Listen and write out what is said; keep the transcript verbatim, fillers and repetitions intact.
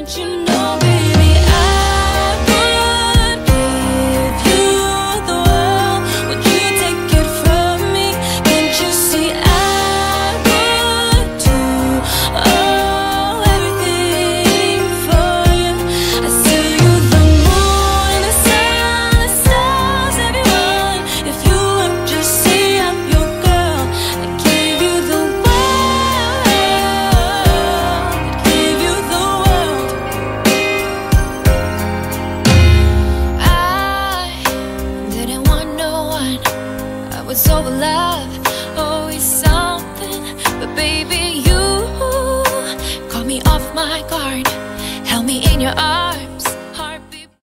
you know, baby, I would give you the world. Would you take it from me? Can't you see I would do oh, everything for you? I sell you the moon, the sun, the stars, everyone. If you would just say I'm your girl, I'd give you the world, I'd give you the world. I didn't want no one, I was over love, always something. But baby, you caught me off my guard, held me in your arms.